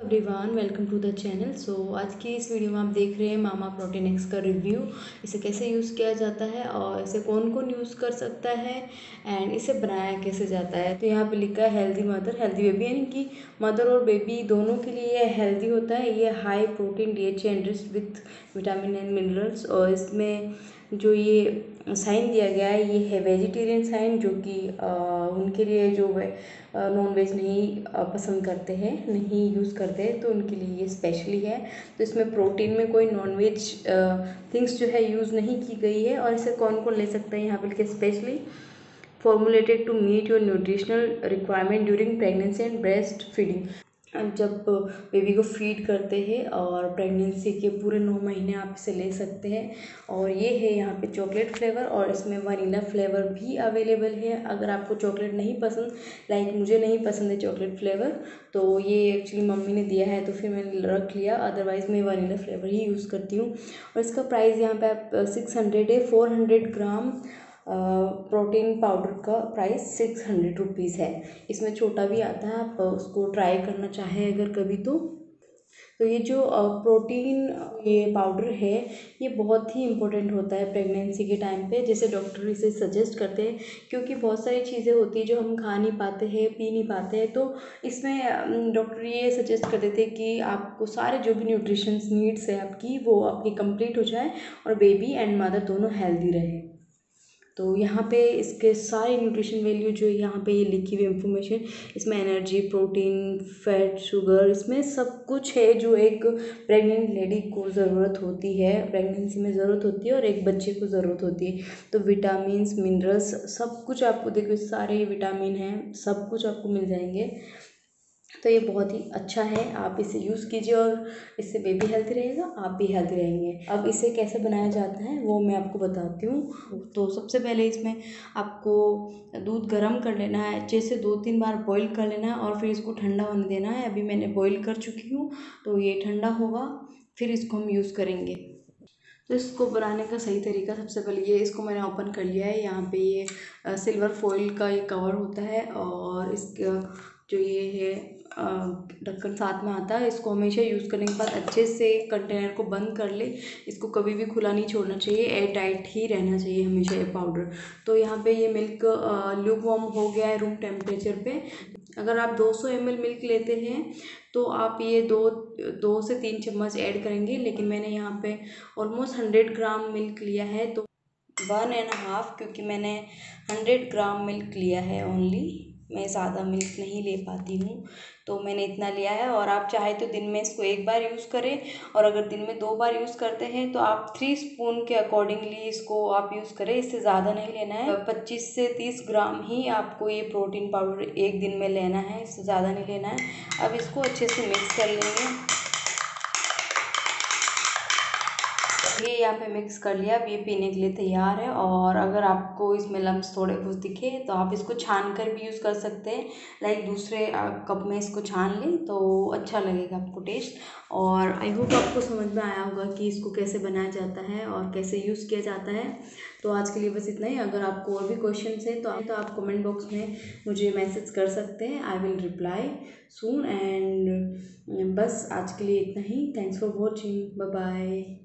Everyone, welcome to the channel. So आज की इस वीडियो में आप देख रहे हैं मामा प्रोटीन एक्स का रिव्यू। इसे कैसे यूज़ किया जाता है और इसे कौन कौन यूज़ कर सकता है एंड इसे बनाया कैसे जाता है। तो यहाँ पे लिखा है हेल्दी मदर हेल्दी बेबी, यानी कि मदर और बेबी दोनों के लिए ये हेल्दी होता है। ये high protein DHA enriched with vitamin and minerals. और इसमें जो ये साइन दिया गया है ये है वेजिटेरियन साइन, जो कि उनके लिए जो नॉन वेज नहीं पसंद करते हैं, नहीं यूज़ करते हैं, तो उनके लिए ये स्पेशली है। तो इसमें प्रोटीन में कोई नॉन वेज थिंग्स जो है यूज़ नहीं की गई है। और इसे कौन कौन ले सकता है, यहाँ पर लिखे specially formulated to meet your nutritional requirement during pregnancy and breast feeding. जब बेबी को फीड करते हैं और प्रेगनेंसी के पूरे 9 महीने आप इसे ले सकते हैं। और ये है यहाँ पे चॉकलेट फ्लेवर और इसमें वनीला फ्लेवर भी अवेलेबल है। अगर आपको चॉकलेट नहीं पसंद, लाइक मुझे नहीं पसंद है चॉकलेट फ्लेवर, तो ये एक्चुअली मम्मी ने दिया है तो फिर मैंने रख लिया। अदरवाइज़ मैं वनीला फ्लेवर ही यूज़ करती हूँ। और इसका प्राइस यहाँ पे आप 600 है। 400 ग्राम प्रोटीन पाउडर का प्राइस 600 रुपीज़ है। इसमें छोटा भी आता है, आप उसको ट्राई करना चाहें अगर कभी तो ये जो प्रोटीन ये पाउडर है ये बहुत ही इम्पोर्टेंट होता है प्रेगनेंसी के टाइम पे। जैसे डॉक्टर इसे सजेस्ट करते हैं, क्योंकि बहुत सारी चीज़ें होती है जो हम खा नहीं पाते हैं, पी नहीं पाते हैं। तो इसमें डॉक्टर ये सजेस्ट कर देते हैं कि आपको सारे जो भी न्यूट्रिशंस नीड्स है आपकी वो आपकी कंप्लीट हो जाए और बेबी एंड मदर दोनों हेल्दी रहे। तो यहाँ पे इसके सारे न्यूट्रिशन वैल्यू जो यहाँ पे ये लिखी हुई इंफॉर्मेशन, इसमें एनर्जी, प्रोटीन, फैट, शुगर, इसमें सब कुछ है जो एक प्रेग्नेंट लेडी को ज़रूरत होती है, प्रेगनेंसी में ज़रूरत होती है और एक बच्चे को ज़रूरत होती है। तो विटामिन्स, मिनरल्स सब कुछ आपको, देखो सारे विटामिन हैं, सब कुछ आपको मिल जाएंगे। तो ये बहुत ही अच्छा है, आप इसे यूज़ कीजिए और इससे बेबी हेल्थी रहेगा, आप भी हेल्थी रहेंगे। अब इसे कैसे बनाया जाता है वो मैं आपको बताती हूँ। तो सबसे पहले इसमें आपको दूध गर्म कर लेना है, अच्छे से 2-3 बार बॉईल कर लेना है और फिर इसको ठंडा होने देना है। अभी मैंने बॉईल कर चुकी हूँ तो ये ठंडा होगा, फिर इसको हम यूज़ करेंगे। तो इसको बनाने का सही तरीका, सबसे पहले ये इसको मैंने ओपन कर लिया है। यहाँ पे ये सिल्वर फॉइल का ये कवर होता है और इसका जो ये है ढक्कन साथ में आता है। इसको हमेशा यूज़ करने के बाद अच्छे से कंटेनर को बंद कर ले। इसको कभी भी खुला नहीं छोड़ना चाहिए, एयर टाइट ही रहना चाहिए हमेशा ये पाउडर। तो यहाँ पे ये मिल्क ल्यूकवार्म हो गया है रूम टेम्परेचर पे। अगर आप 200 ml मिल्क लेते हैं तो आप ये दो से 3 चम्मच ऐड करेंगे, लेकिन मैंने यहाँ पे ऑलमोस्ट 100 ग्राम मिल्क लिया है तो 1.5, क्योंकि मैंने 100 ग्राम मिल्क लिया है ओनली, मैं ज़्यादा मिल्क नहीं ले पाती हूँ, तो मैंने इतना लिया है। और आप चाहे तो दिन में इसको 1 बार यूज़ करें, और अगर दिन में 2 बार यूज़ करते हैं तो आप 3 स्पून के अकॉर्डिंगली इसको आप यूज़ करें, इससे ज़्यादा नहीं लेना है। 25 से 30 ग्राम ही आपको ये प्रोटीन पाउडर एक दिन में लेना है, इससे ज़्यादा नहीं लेना है। अब इसको अच्छे से मिक्स कर लेंगे। ये यहाँ पे मिक्स कर लिया, अब ये पीने के लिए तैयार है। और अगर आपको इसमें लम्स थोड़े बहुत दिखे तो आप इसको छान कर भी यूज़ कर सकते हैं, लाइक दूसरे कप में इसको छान लें तो अच्छा लगेगा आपको टेस्ट। और आई होप आपको समझ में आया होगा कि इसको कैसे बनाया जाता है और कैसे यूज़ किया जाता है। तो आज के लिए बस इतना ही। अगर आपको और भी क्वेश्चन है तो आप कमेंट बॉक्स में मुझे मैसेज कर सकते हैं, I will reply soon. And बस आज के लिए इतना ही। Thanks for watching, bye bye.